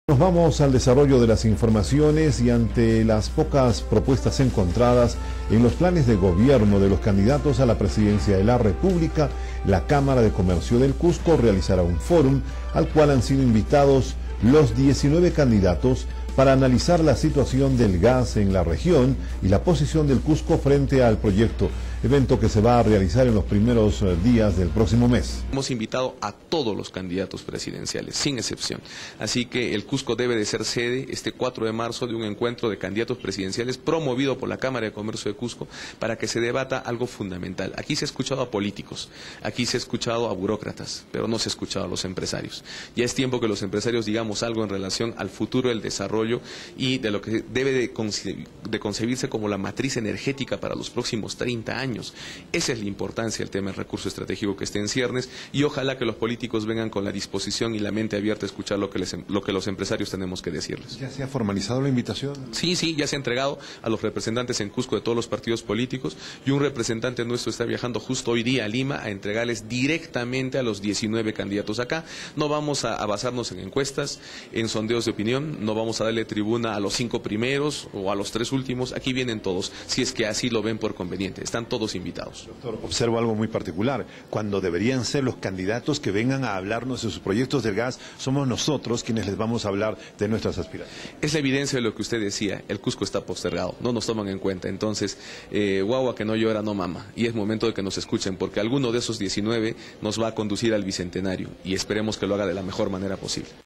Nos vamos al desarrollo de las informaciones y ante las pocas propuestas encontradas en los planes de gobierno de los candidatos a la presidencia de la República, la Cámara de Comercio del Cusco realizará un fórum al cual han sido invitados los 19 candidatos para analizar la situación del gas en la región y la posición del Cusco frente al proyecto, evento que se va a realizar en los primeros días del próximo mes. Hemos invitado a todos los candidatos presidenciales, sin excepción. Así que el Cusco debe de ser sede este 4 de marzo de un encuentro de candidatos presidenciales promovido por la Cámara de Comercio de Cusco para que se debata algo fundamental. Aquí se ha escuchado a políticos, aquí se ha escuchado a burócratas, pero no se ha escuchado a los empresarios. Ya es tiempo que los empresarios digamos algo en relación al futuro del desarrollo y de lo que debe de concebirse como la matriz energética para los próximos 30 años. Esa es la importancia del tema del recurso estratégico que esté en ciernes y ojalá que los políticos vengan con la disposición y la mente abierta a escuchar lo que los empresarios tenemos que decirles. ¿Ya se ha formalizado la invitación? Sí, ya se ha entregado a los representantes en Cusco de todos los partidos políticos y un representante nuestro está viajando justo hoy día a Lima a entregarles directamente a los 19 candidatos acá. No vamos a basarnos en encuestas, en sondeos de opinión, no vamos a darle tribuna a los 5 primeros o a los 3 últimos, aquí vienen todos, si es que así lo ven por conveniente, están todos invitados. Doctor, observo algo muy particular, cuando deberían ser los candidatos que vengan a hablarnos de sus proyectos del gas, somos nosotros quienes les vamos a hablar de nuestras aspiraciones. Es la evidencia de lo que usted decía, el Cusco está postergado, no nos toman en cuenta, entonces, guagua que no llora no mama, y es momento de que nos escuchen, porque alguno de esos 19 nos va a conducir al Bicentenario, y esperemos que lo haga de la mejor manera posible.